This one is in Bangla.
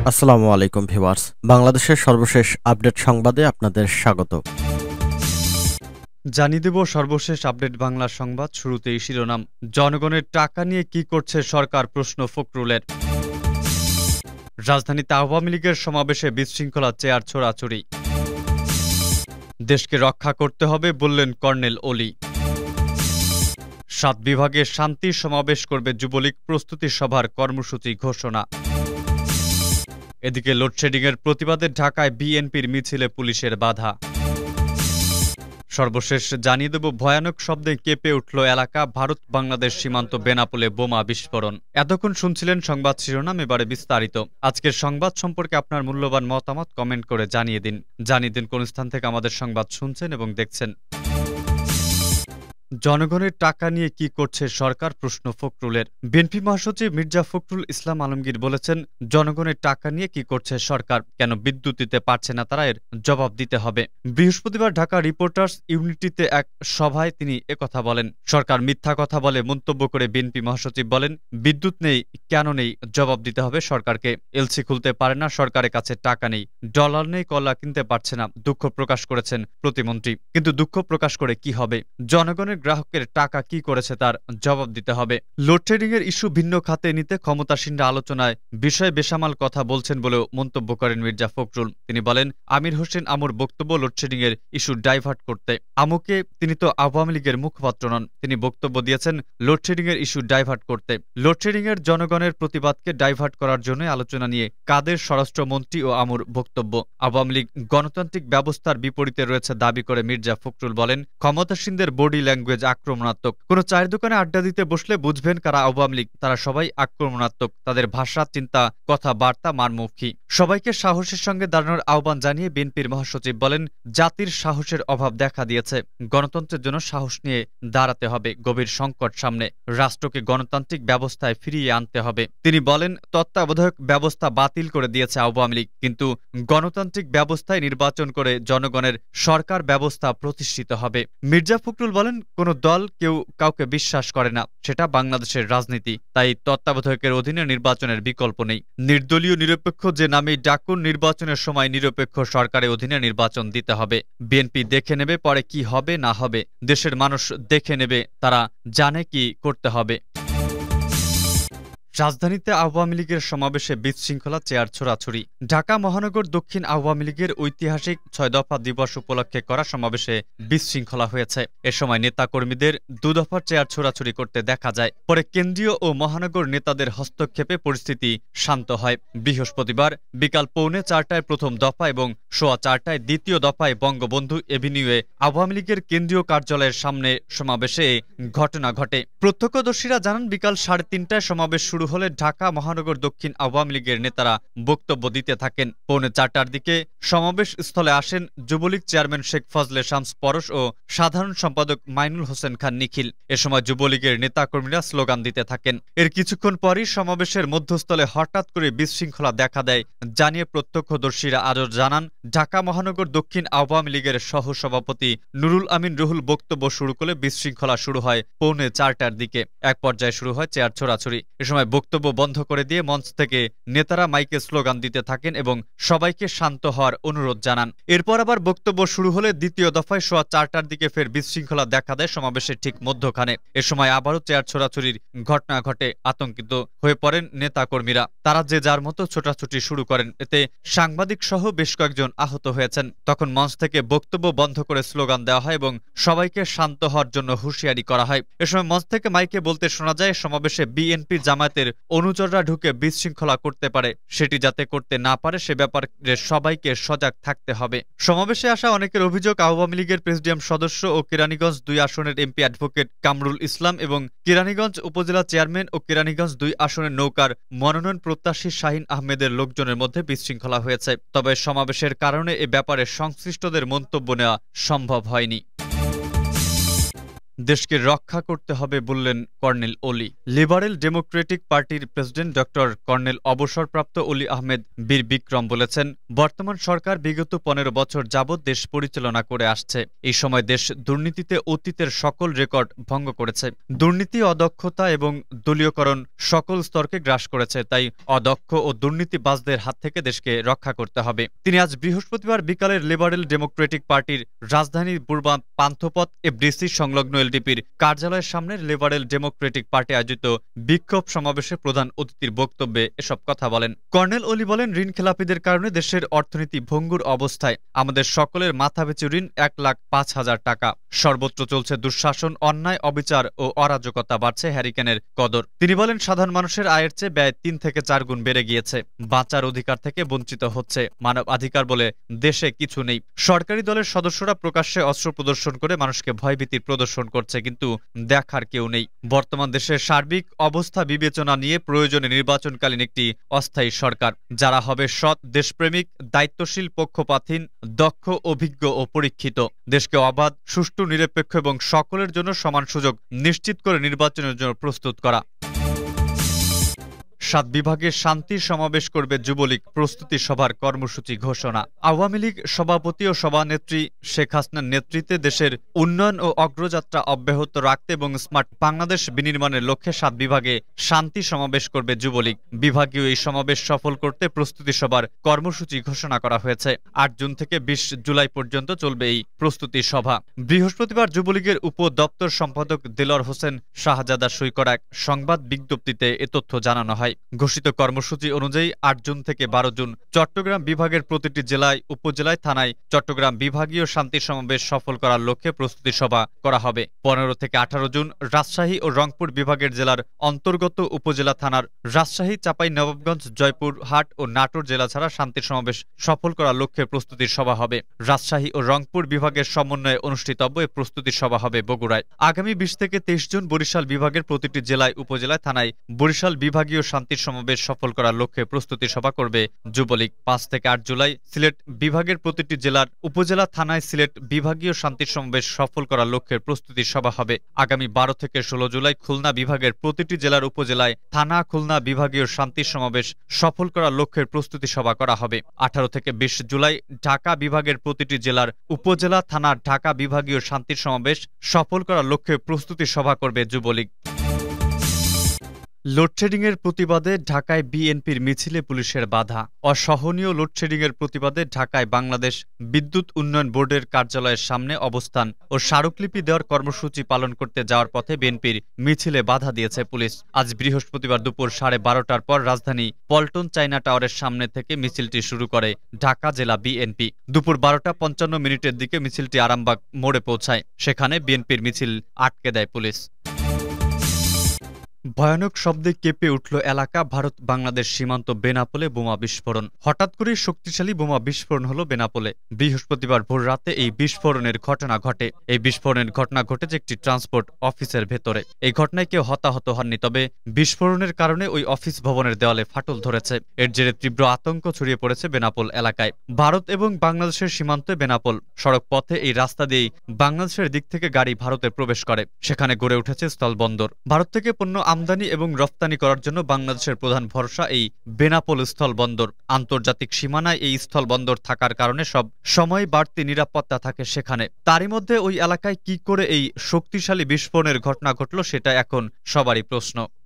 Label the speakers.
Speaker 1: আসসালামু আলাইকুম ভিউয়ার্স, বাংলাদেশের সর্বশেষ আপডেট সংবাদে আপনাদের স্বাগত।
Speaker 2: জানিয়ে দেব সর্বশেষ আপডেট বাংলা সংবাদ। শুরুতেই শিরোনাম। জনগণের টাকা নিয়ে কি করছে সরকার, প্রশ্ন ফখরুলের। রাজধানীতে আওয়ামী লীগের সমাবেশে বিশৃঙ্খলা, চেয়ার ছোড়াছুড়ি। দেশকে রক্ষা করতে হবে বললেন কর্নেল অলি। 7 বিভাগে শান্তি সমাবেশ করবে যুবলীগ, প্রস্তুতি সভার কর্মসূচি ঘোষণা। এদিকে লোডশেডিংয়ের প্রতিবাদে ঢাকায় বিএনপির মিছিলে পুলিশের বাধা। সর্বশেষ জানিয়ে দেব ভয়ানক শব্দে কেঁপে উঠল এলাকা, ভারত বাংলাদেশ সীমান্ত বেনাপোলে বোমা বিস্ফোরণ। এতক্ষণ শুনছিলেন সংবাদ শিরোনাম, এবারে বিস্তারিত। আজকের সংবাদ সম্পর্কে আপনার মূল্যবান মতামত কমেন্ট করে জানিয়ে দিন কোন স্থান থেকে আমাদের সংবাদ শুনছেন এবং দেখছেন। জনগণের টাকা নিয়ে কি করছে সরকার, প্রশ্ন ফখরুলের। বিএনপি মহাসচিব মির্জা ফখরুল ইসলাম আলমগীর বলেছেন, জনগণের টাকা নিয়ে কি করছে সরকার, কেন বিদ্যুৎ দিতে পারছে না তারা, এর জবাব দিতে হবে। বৃহস্পতিবার ঢাকা রিপোর্টার্স ইউনিটিতে এক সভায় তিনি একথা বলেন। সরকার মিথ্যা কথা বলে মন্তব্য করে বিএনপি মহাসচিব বলেন, বিদ্যুৎ নেই, কেন নেই, জবাব দিতে হবে সরকারকে। এলসি খুলতে পারে না, সরকারের কাছে টাকা নেই, ডলার নেই, কলা কিনতে পারছে না, দুঃখ প্রকাশ করেছেন প্রতিমন্ত্রী। কিন্তু দুঃখ প্রকাশ করে কি হবে? জনগণের গ্রাহকের টাকা কি করেছে তার জবাব দিতে হবে। লোডশেডিং এর ইস্যু ভিন্ন খাতে নিতে ক্ষমতাসীনরা আলোচনায় বিষয়ে বেসামাল কথা বলছেন বলেও মন্তব্য করেন মির্জা ফখরুল। তিনি বলেন, আমির হোসেন আমুর বক্তব্য লোডশেডিং এর ইস্যু ডাইভার্ট করতে। আমুকে, তিনি তো আওয়ামী লীগের মুখপাত্র নন, তিনি বক্তব্য দিয়েছেন লোডশেডিং এর ইস্যু ডাইভার্ট করতে। লোডশেডিং এর জনগণের প্রতিবাদকে ডাইভার্ট করার জন্য আলোচনা নিয়ে কাদের স্বরাষ্ট্রমন্ত্রী ও আমুর বক্তব্য। আওয়ামী লীগ গণতান্ত্রিক ব্যবস্থার বিপরীতে রয়েছে দাবি করে মির্জা ফখরুল বলেন, ক্ষমতাসীনদের বডি ল্যাঙ্গুয়েজ আক্রমণাত্মক। কোন চায়ের দোকানে আড্ডা দিতে বসলে বুঝবেন কারা আওয়ামী লীগ, তারা সবাই আক্রমণাত্মক। তাদের ভাষা, চিন্তা, কথাবার্তা মারমুখী। সবাইকে সাহসের সঙ্গে দাঁড়ানোর আহ্বান জানিয়ে বিএনপির মহাসচিব বলেন, জাতির সাহসের অভাব দেখা দিয়েছে, গণতন্ত্রের জন্য সাহস নিয়ে দাঁড়াতে হবে। গভীর সংকট সামনে, রাষ্ট্রকে গণতান্ত্রিক ব্যবস্থায় ফিরিয়ে আনতে হবে। তিনি বলেন, তত্ত্বাবধায়ক ব্যবস্থা বাতিল করে দিয়েছে আওয়ামী লীগ, কিন্তু গণতান্ত্রিক ব্যবস্থায় নির্বাচন করে জনগণের সরকার ব্যবস্থা প্রতিষ্ঠিত হবে। মির্জা ফখরুল বলেন, কোন দল কেউ কাউকে বিশ্বাস করে না, সেটা বাংলাদেশের রাজনীতি। তাই তত্ত্বাবধায়কের অধীনে নির্বাচনের বিকল্প নেই। নির্দলীয় নিরপেক্ষ যে নামেই ডাকুন, নির্বাচনের সময় নিরপেক্ষ সরকারের অধীনে নির্বাচন দিতে হবে। বিএনপি দেখে নেবে পরে কি হবে না হবে, দেশের মানুষ দেখে নেবে, তারা জানে কি করতে হবে। রাজধানীতে আওয়ামী লীগের সমাবেশে বিশৃঙ্খলা, চেয়ার ছোড়াছুড়ি। ঢাকা মহানগর দক্ষিণ আওয়ামী লীগের ঐতিহাসিক 6 দফা দিবস উপলক্ষে করা সমাবেশে বিশৃঙ্খলা হয়েছে। এ সময় নেতাকর্মীদের 2 দফার চেয়ার ছোড়াছুড়ি করতে দেখা যায়। পরে কেন্দ্রীয় ও মহানগর নেতাদের হস্তক্ষেপে পরিস্থিতি শান্ত হয়। বৃহস্পতিবার বিকাল 3:45টায় প্রথম দফা এবং 4:15টায় দ্বিতীয় দফায় বঙ্গবন্ধু এভিনিউয়ে আওয়ামী লীগের কেন্দ্রীয় কার্যালয়ের সামনে সমাবেশে ঘটনা ঘটে। প্রত্যক্ষদর্শীরা জানান, বিকাল 3:30টায় সমাবেশ শুরু হলে ঢাকা মহানগর দক্ষিণ আওয়ামী লীগের নেতারা বক্তব্য দিতে থাকেন। 3:45টার দিকে সমাবেশ স্থলে আসেন যুবলীগ চেয়ারম্যান শেখ ফজলে শামস পরশ ও সাধারণ সম্পাদক মাইনুল হোসেন খান নিখিল। এ সময় যুবলীগের নেতাকর্মীরা স্লোগান দিতে থাকেন। এর কিছুক্ষণ পরই সমাবেশের মধ্যস্থলে হঠাৎ করে বিশৃঙ্খলা দেখা দেয় জানিয়ে প্রত্যক্ষদর্শীরা আরও জানান, ঢাকা মহানগর দক্ষিণ আওয়ামী লীগের সহসভাপতি নুরুল আমিন রুহুল বক্তব্য শুরু করলে বিশৃঙ্খলা শুরু হয় 3:45টার দিকে। এক পর্যায়ে শুরু হয় চেয়ার ছোড়াছুড়ি। এ সময় বক্তব্য বন্ধ করে দিয়ে মঞ্চ থেকে নেতারা মাইকে স্লোগান দিতে থাকেন এবং সবাইকে শান্ত হওয়ার অনুরোধ জানান। এরপর আবার বক্তব্য শুরু হলে দ্বিতীয় দফায় 4:15টার দিকে ফের বিশৃঙ্খলা দেখা দেয় সমাবেশের ঠিক মধ্যখানে। এ সময় আবারও চেয়ার ছোড়াছুড়ির ঘটনা ঘটে। আতঙ্কিত হয়ে পড়েন নেতাকর্মীরা, তারা যে যার মতো ছোটাছুটি শুরু করেন। এতে সাংবাদিক সহ বেশ কয়েকজন আহত হয়েছেন। তখন মঞ্চ থেকে বক্তব্য বন্ধ করে স্লোগান দেওয়া হয় এবং সবাইকে শান্ত হওয়ার জন্য হুঁশিয়ারি করা হয়। এ সময় মঞ্চ থেকে মাইকে বলতে শোনা যায়, সমাবেশে বিএনপি জামায়াতের অনুচররা ঢুকে বিশৃঙ্খলা করতে পারে, সেটি যাতে করতে না পারে সে ব্যাপারে সবাইকে সজাগ থাকতে হবে। সমাবেশে আসা অনেকের অভিযোগ, আওয়ামী লীগের প্রেসিডিয়াম সদস্য ও কেরানীগঞ্জ 2 আসনের এমপি অ্যাডভোকেট কামরুল ইসলাম এবং কেরানীগঞ্জ উপজেলা চেয়ারম্যান ও কেরানীগঞ্জ 2 আসনের নৌকার মনোনয়ন প্রত্যাশী শাহিন আহমেদের লোকজনের মধ্যে বিশৃঙ্খলা হয়েছে। তবে সমাবেশের কারণে এ ব্যাপারে সংশ্লিষ্টদের মন্তব্য নেওয়া সম্ভব হয়নি। দেশকে রক্ষা করতে হবে বললেন কর্নেল অলি। লিবারেল ডেমোক্রেটিক পার্টির প্রেসিডেন্ট ডক্টর কর্নেল অবসরপ্রাপ্ত অলি আহমেদ বীর বিক্রম বলেছেন, বর্তমান সরকার বিগত ১৫ বছর যাবৎ দেশ পরিচালনা করে আসছে। এই সময় দেশ দুর্নীতিতে অতীতের সকল রেকর্ড ভঙ্গ করেছে। দুর্নীতি, অদক্ষতা এবং দলীয়করণ সকল স্তরকে গ্রাস করেছে। তাই অদক্ষ ও দুর্নীতিবাজদের হাত থেকে দেশকে রক্ষা করতে হবে। তিনি আজ বৃহস্পতিবার বিকালের লিবারেল ডেমোক্রেটিক পার্টির রাজধানীর পূর্বা পান্থপথ এফডিসি সংলগ্ন এলডিপির কার্যালয়ের সামনে লিবারেল ডেমোক্রেটিক পার্টি আয়োজিত বিক্ষোভ সমাবেশে প্রধান অতিথির বক্তব্যে এসব কথা বলেন। কর্নেল অলি বলেন, ঋণ খেলাপিদের কারণে দেশের অর্থনীতি ভঙ্গুর অবস্থায়। আমাদের সকলের মাথাপিছু ঋণ ১,৫,০০০ টাকা। সর্বত্র চলছে দুঃশাসন, অন্যায়, অবিচার ও অরাজকতা, বাড়ছে হ্যারিকেনের কদর। তিনি বলেন, সাধারণ মানুষের আয়ের চেয়ে ব্যয় ৩ থেকে ৪ গুণ বেড়ে গিয়েছে। বাঁচার অধিকার থেকে বঞ্চিত হচ্ছে। মানব অধিকার বলে দেশে কিছু নেই। সরকারি দলের সদস্যরা প্রকাশ্যে অস্ত্র প্রদর্শন করে মানুষকে ভয়ভীতির প্রদর্শন করছে, কিন্তু দেখার কেউ নেই। বর্তমান দেশের সার্বিক অবস্থা বিবেচনা নিয়ে প্রয়োজনে নির্বাচনকালীন একটি অস্থায়ী সরকার, যারা হবে সৎ, দেশপ্রেমিক, দায়িত্বশীল, পক্ষপাতহীন, দক্ষ, অভিজ্ঞ ও পরীক্ষিত। দেশকে অবাধ, সুষ্ঠু, নিরপেক্ষ এবং সকলের জন্য সমান সুযোগ নিশ্চিত করে নির্বাচনের জন্য প্রস্তুত করা। ৭ বিভাগে শান্তি সমাবেশ করবে যুবলীগ, প্রস্তুতি সভার কর্মসূচি ঘোষণা। আওয়ামী লীগ সভাপতি ও সভানেত্রী শেখ হাসিনার নেতৃত্বে দেশের উন্নয়ন ও অগ্রযাত্রা অব্যাহত রাখতে এবং স্মার্ট বাংলাদেশ বিনির্মাণের লক্ষ্যে ৭ বিভাগে শান্তি সমাবেশ করবে যুবলীগ। বিভাগীয় এই সমাবেশ সফল করতে প্রস্তুতি সভার কর্মসূচি ঘোষণা করা হয়েছে। ৮ জুন থেকে ২০ জুলাই পর্যন্ত চলবে এই প্রস্তুতি সভা। বৃহস্পতিবার যুবলীগের উপ দপ্তর সম্পাদক দেলোয়ার হোসেন শাহজাদা সই করা এক সংবাদ বিজ্ঞপ্তিতে এ তথ্য জানানো হয়। ঘোষিত কর্মসূচি অনুযায়ী ৮ জুন থেকে ১২ জুন চট্টগ্রাম বিভাগের প্রতিটি জেলায়, উপজেলায়, থানায় চট্টগ্রাম বিভাগীয় শান্তি সমাবেশ সফল করার লক্ষ্যে প্রস্তুতি সভা করা হবে। ১৫ থেকে ১৮ জুন রাজশাহী ও রংপুর বিভাগের জেলার অন্তর্গত উপজেলা, থানার রাজশাহী, চাঁপাইনবাবগঞ্জ, জয়পুরহাট ও নাটোর জেলা ছাড়া শান্তি সমাবেশ সফল করার লক্ষ্যে প্রস্তুতির সভা হবে। রাজশাহী ও রংপুর বিভাগের সমন্বয়ে অনুষ্ঠিতব্য এ প্রস্তুতি সভা হবে বগুড়ায়। আগামী ২০ থেকে ২৩ জুন বরিশাল বিভাগের প্রতিটি জেলায়, উপজেলায়, থানায় বরিশাল বিভাগীয় শান্তি সমাবেশ সফল করার লক্ষ্যে প্রস্তুতি সভা করবে যুবলীগ। ৫ থেকে ৮ জুলাই সিলেট বিভাগের প্রতিটি জেলার, উপজেলা, থানায় সিলেট বিভাগীয় শান্তি সমাবেশ সফল করার লক্ষ্যে প্রস্তুতি সভা হবে। আগামী ১২ থেকে ১৬ জুলাই খুলনা বিভাগের প্রতিটি জেলার, উপজেলায়, থানা, খুলনা বিভাগীয় শান্তি সমাবেশ সফল করার লক্ষ্যে প্রস্তুতি সভা করা হবে। ১৮ থেকে ২০ জুলাই ঢাকা বিভাগের প্রতিটি জেলার, উপজেলা, থানা, ঢাকা বিভাগীয় শান্তি সমাবেশ সফল করার লক্ষ্যে প্রস্তুতি সভা করবে যুবলীগ। লোডশেডিংয়ের প্রতিবাদে ঢাকায় বিএনপির মিছিলে পুলিশের বাধা। অসহনীয় লোডশেডিংয়ের প্রতিবাদে ঢাকায় বাংলাদেশ বিদ্যুৎ উন্নয়ন বোর্ডের কার্যালয়ের সামনে অবস্থান ও স্মারকলিপি দেওয়ার কর্মসূচি পালন করতে যাওয়ার পথে বিএনপির মিছিলে বাধা দিয়েছে পুলিশ। আজ বৃহস্পতিবার দুপুর 12:30টার পর রাজধানী পল্টন চায়না টাওয়ারের সামনে থেকে মিছিলটি শুরু করে ঢাকা জেলা বিএনপি। দুপুর 12:55 দিকে মিছিলটি আরামবাগ মোড়ে পৌঁছায়। সেখানে বিএনপির মিছিল আটকে দেয় পুলিশ। ভয়ানক শব্দে কেঁপে উঠল এলাকা। ভারত বাংলাদেশ সীমান্ত বেনাপোলে বোমা বিস্ফোরণ। হঠাৎ করে শক্তিশালী বোমা বিস্ফোরণ হলো বেনাপোলে। বৃহস্পতিবার ভোর রাতে এই বিস্ফোরণের ঘটনা ঘটে। এই বিস্ফোরণের ঘটনা ঘটেছে একটি ট্রান্সপোর্ট অফিসের ভেতরে। এই ঘটনায় কেউ হতাহত হননি, তবে বিস্ফোরণের কারণে ওই অফিস ভবনের দেওয়ালে ফাটল ধরেছে। এর জেরে তীব্র আতঙ্ক ছড়িয়ে পড়েছে বেনাপোল এলাকায়। ভারত এবং বাংলাদেশের সীমান্তে বেনাপোল সড়ক পথে এই রাস্তা দিয়েই বাংলাদেশের দিক থেকে গাড়ি ভারতে প্রবেশ করে। সেখানে গড়ে উঠেছে স্থলবন্দর। ভারত থেকে পণ্য আমদানি এবং রপ্তানি করার জন্য বাংলাদেশের প্রধান ভরসা এই বেনাপোল স্থলবন্দর। আন্তর্জাতিক সীমানায় এই স্থলবন্দর থাকার কারণে সব সময় বাড়তি নিরাপত্তা থাকে সেখানে। তারই মধ্যে ওই এলাকায় কি করে এই শক্তিশালী বিস্ফোরণের ঘটনা ঘটল, সেটা এখন সবারই প্রশ্ন।